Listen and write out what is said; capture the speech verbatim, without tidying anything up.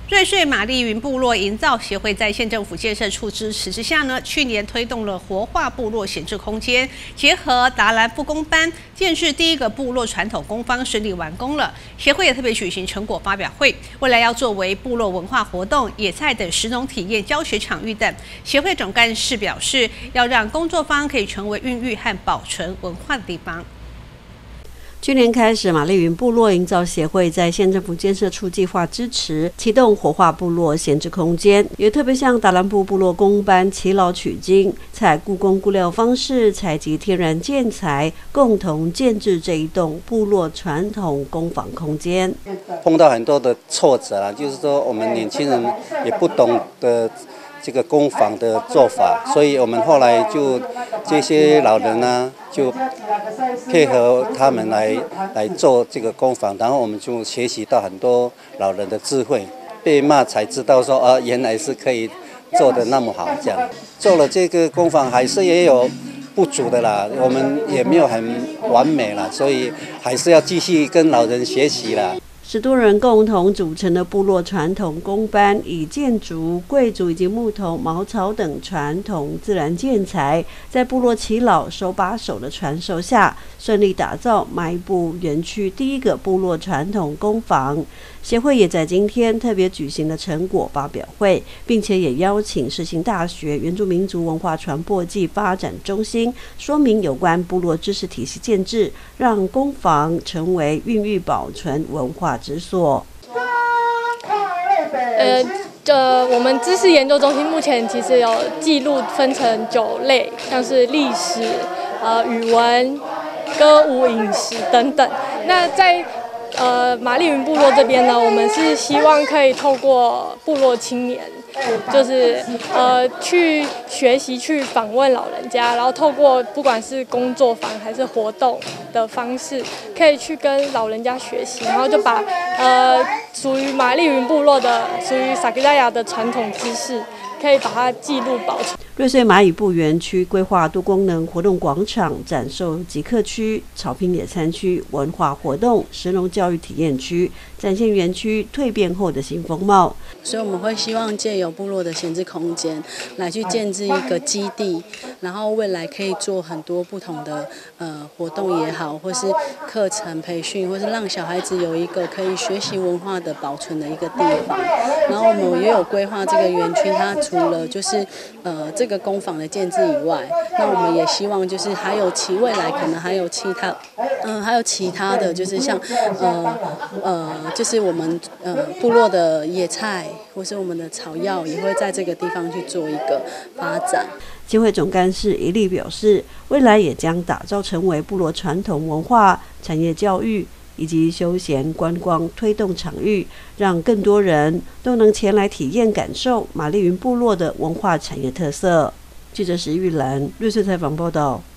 瑞穗玛丽云部落营造协会在县政府建设处支持之下呢，去年推动了活化部落闲置空间，结合达兰复工班，建制第一个部落传统工坊顺利完工了。协会也特别举行成果发表会，未来要作为部落文化活动、野菜等食农体验教学场域等。协会总干事表示，要让工作坊可以成为孕育和保存文化的地方。 去年开始，玛丽云部落营造协会在县政府建设处计划支持，启动活化部落闲置空间，也特别向达兰部部落工班耆老取经，采故宫估料方式采集天然建材，共同建制这一栋部落传统工坊空间。 碰到很多的挫折啦，就是说我们年轻人也不懂得这个工坊的做法，所以我们后来就这些老人呢，就配合他们来来做这个工坊，然后我们就学习到很多老人的智慧，被骂才知道说啊，原来是可以做得那么好。这样做了这个工坊，还是也有不足的啦，我们也没有很完美啦，所以还是要继续跟老人学习啦。 十多人共同组成的部落传统工班，以建筑、桂竹以及木头、茅草等传统自然建材，在部落耆老手把手的传授下，顺利打造埋步园区第一个部落传统工坊。协会也在今天特别举行了成果发表会，并且也邀请世新大学原住民族文化传播暨发展中心说明有关部落知识体系建制，让工坊成为孕育保存文化之所。 呃，呃，我们知识研究中心目前其实有记录分成九类，像是历史、呃语文、歌舞、饮食等等。那在呃，玛丽云部落这边呢，我们是希望可以透过部落青年，就是呃去学习、去访问老人家，然后透过不管是工作坊还是活动的方式，可以去跟老人家学习，然后就把呃属于玛丽云部落的、属于萨克达亚的传统知识，可以把它记录保存。 瑞穗蚂蚁部园区规划多功能活动广场、展售集客区、草坪野餐区、文化活动、食农教育体验区，展现园区蜕变后的新风貌。 所以我们会希望借由部落的闲置空间来去建置一个基地，然后未来可以做很多不同的呃活动也好，或是课程培训，或是让小孩子有一个可以学习文化的保存的一个地方。然后我们也有规划这个园区，它除了就是呃这个工坊的建制以外，那我们也希望就是还有其未来可能还有其他，嗯、呃，还有其他的就是像呃呃就是我们呃部落的野菜。或是我们的草药也会在这个地方去做一个发展。 协会总干事一力表示，未来也将打造成为部落传统文化、产业教育以及休闲观光推动场域，让更多人都能前来体验感受玛丽云部落的文化产业特色。记者石玉兰，瑞穗采访报道。